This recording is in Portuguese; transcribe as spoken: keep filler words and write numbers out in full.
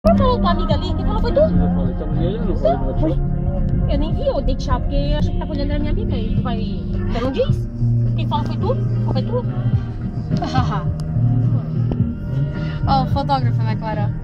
Quem falou tua amiga ali? Quem falou foi tu? Eu falei que a mulher eu não falei no WhatsApp. Eu nem vi, eu dei tchau porque eu achei que tava olhando a minha amiga. E tu vai. Tu não diz? Quem falou foi tu? Foi tu? Ó, o fotógrafo, né, Clara?